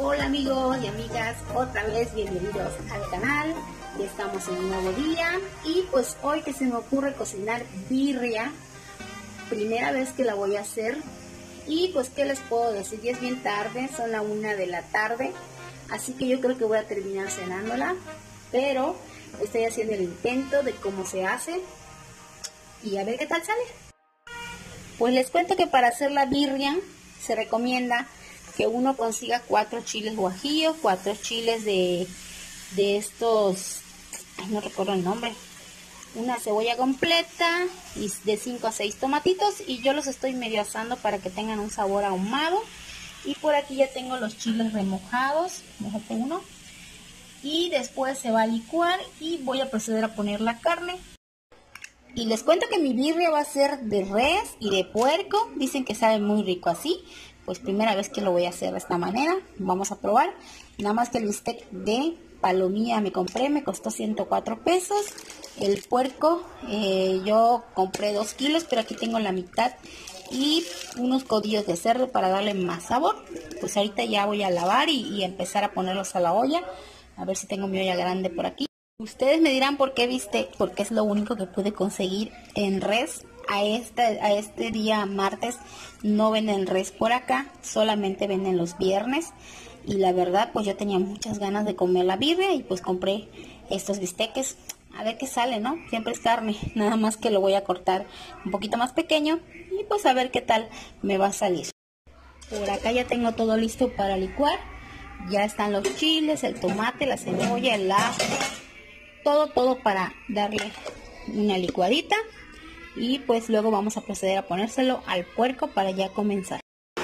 Hola amigos y amigas, otra vez bienvenidos al canal. Ya estamos en un nuevo día y pues hoy que se me ocurre cocinar birria, primera vez que la voy a hacer. Y pues qué les puedo decir, ya es bien tarde, son la 1 de la tarde, así que yo creo que voy a terminar cenándola, pero estoy haciendo el intento de cómo se hace y a ver qué tal sale. Pues les cuento que para hacer la birria se recomienda que uno consiga 4 chiles guajillos, 4 chiles de estos, no recuerdo el nombre, una cebolla completa y de 5 a 6 tomatitos, y yo los estoy medio asando para que tengan un sabor ahumado. Y por aquí ya tengo los chiles remojados, déjate uno, y después se va a licuar y voy a proceder a poner la carne. Y les cuento que mi birria va a ser de res y de puerco, dicen que sabe muy rico así. Pues primera vez que lo voy a hacer de esta manera, vamos a probar. Nada más que el bistec de palomilla me compré, me costó 104 pesos. El puerco, yo compré 2 kilos, pero aquí tengo la mitad. Y unos codillos de cerdo para darle más sabor. Pues ahorita ya voy a lavar y empezar a ponerlos a la olla. A ver si tengo mi olla grande por aquí. Ustedes me dirán por qué bistec, porque es lo único que pude conseguir en res. A este día martes no venden res por acá, solamente venden los viernes. Y la verdad pues yo tenía muchas ganas de comer la birria y pues compré estos bisteques. A ver qué sale, ¿no? Siempre es carne, nada más que lo voy a cortar un poquito más pequeño y pues a ver qué tal me va a salir. Por acá ya tengo todo listo para licuar. Ya están los chiles, el tomate, la cebolla, el ajo, todo para darle una licuadita. Y pues luego vamos a proceder a ponérselo al puerco para ya comenzar.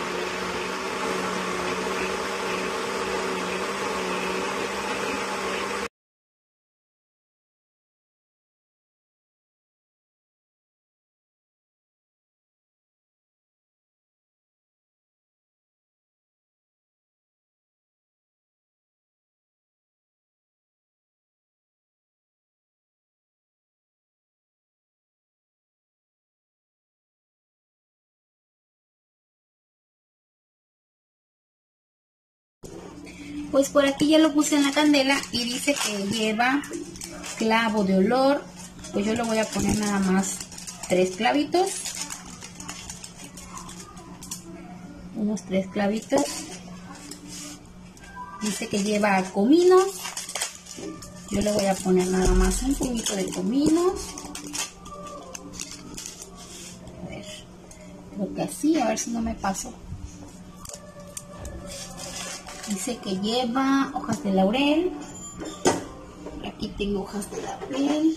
Pues por aquí ya lo puse en la candela y dice que lleva clavo de olor. Pues yo le voy a poner nada más 3 clavitos. Unos 3 clavitos. Dice que lleva comino. Yo le voy a poner nada más un puñito de comino. A ver, creo que así, a ver si no me paso. Dice que lleva hojas de laurel. Aquí tengo hojas de laurel.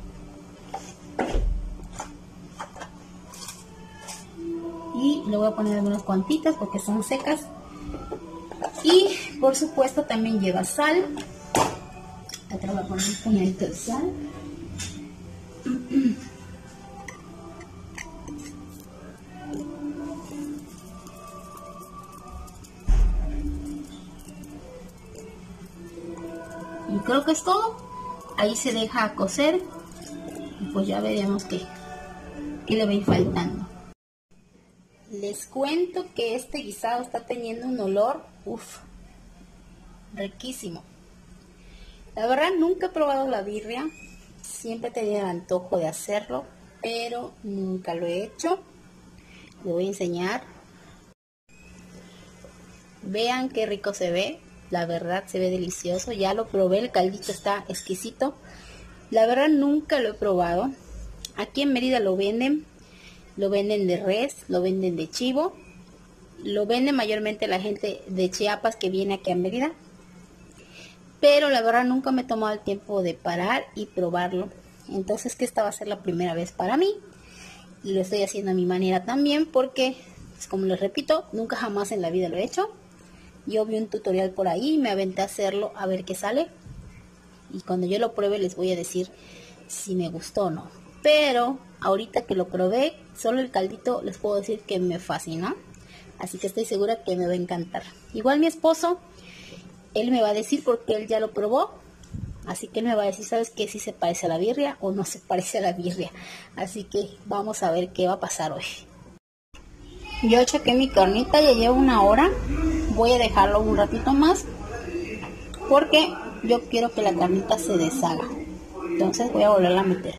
Y le voy a poner algunas cuantitas porque son secas. Y por supuesto también lleva sal. Acá voy a poner un puñadito de sal. Y creo que es todo. Ahí se deja cocer y pues ya veremos qué le va a ir faltando. Les cuento que este guisado está teniendo un olor, riquísimo. La verdad nunca he probado la birria, siempre tenía el antojo de hacerlo, pero nunca lo he hecho. Les voy a enseñar. Vean qué rico se ve. La verdad se ve delicioso, ya lo probé, el caldito está exquisito. La verdad nunca lo he probado. Aquí en Mérida lo venden de res, lo venden de chivo, lo venden mayormente la gente de Chiapas que viene aquí a Mérida. Pero la verdad nunca me he tomado el tiempo de parar y probarlo. Entonces que esta va a ser la primera vez para mí. Y lo estoy haciendo a mi manera también porque, pues, como les repito, nunca jamás en la vida lo he hecho. Yo vi un tutorial por ahí, me aventé a hacerlo a ver qué sale. Y cuando yo lo pruebe les voy a decir si me gustó o no. Pero ahorita que lo probé, solo el caldito les puedo decir que me fascinó. Así que estoy segura que me va a encantar. Igual mi esposo, él me va a decir porque él ya lo probó. Así que él me va a decir, ¿sabes qué? Si se parece a la birria o no se parece a la birria. Así que vamos a ver qué va a pasar hoy. Yo chequé mi carnita, ya lleva 1 hora. voy a dejarlo un ratito más porque yo quiero que la carnita se deshaga. Entonces voy a volverla a meter.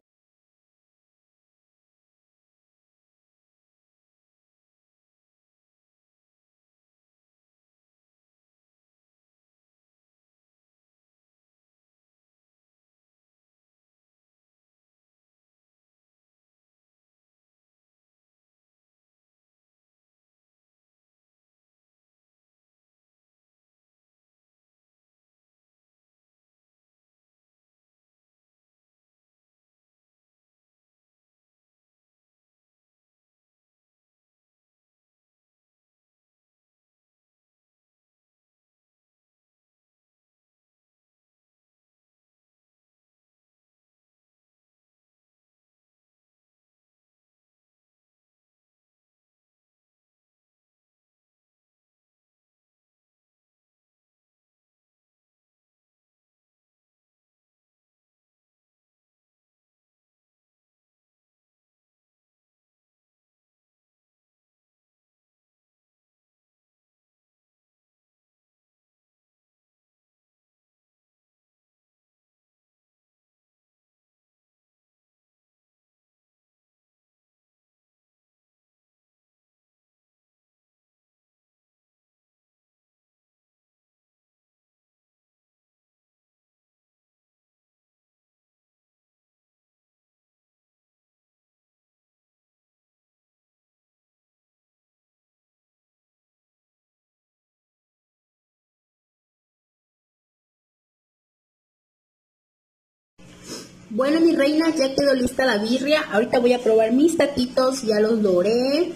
Bueno, mi reina, ya quedó lista la birria. Ahorita voy a probar mis taquitos, ya los doré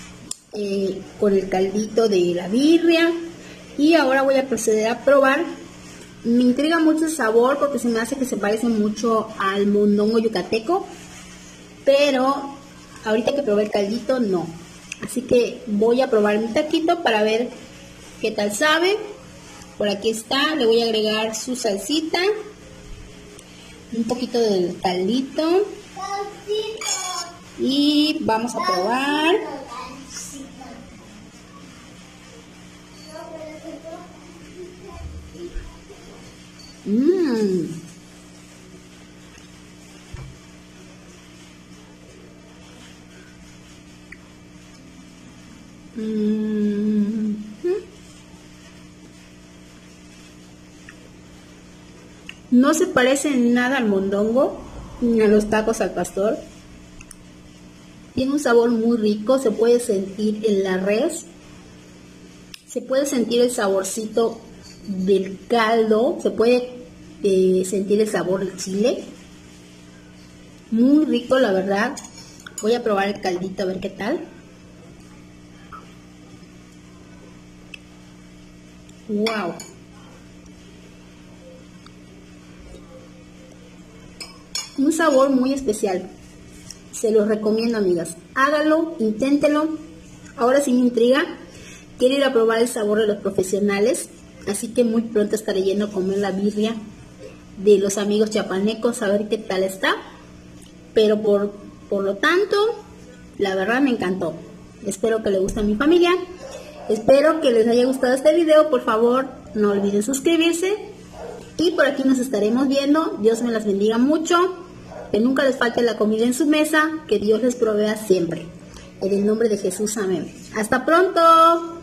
con el caldito de la birria. Y ahora voy a proceder a probar. Me intriga mucho el sabor porque se me hace que se parece mucho al mondongo yucateco. Pero ahorita que probé el caldito, no. Así que voy a probar mi taquito para ver qué tal sabe. Por aquí está, le voy a agregar su salsita. Un poquito del caldito y vamos a probar. No se parece en nada al mondongo ni a los tacos al pastor. Tiene un sabor muy rico, se puede sentir en la res, se puede sentir el saborcito del caldo, se puede sentir el sabor del chile. Muy rico, la verdad. Voy a probar el caldito a ver qué tal. ¡Wow! Un sabor muy especial. Se los recomiendo, amigas. Háganlo, inténtenlo. Ahora sí me intriga. Quiero ir a probar el sabor de los profesionales. Así que muy pronto estaré yendo a comer la birria de los amigos chiapanecos, a ver qué tal está. Pero por lo tanto, la verdad me encantó. Espero que le guste a mi familia. Espero que les haya gustado este video. Por favor, no olviden suscribirse. Y por aquí nos estaremos viendo. Dios me las bendiga mucho. Que nunca les falte la comida en su mesa. Que Dios les provea siempre. En el nombre de Jesús, amén. ¡Hasta pronto!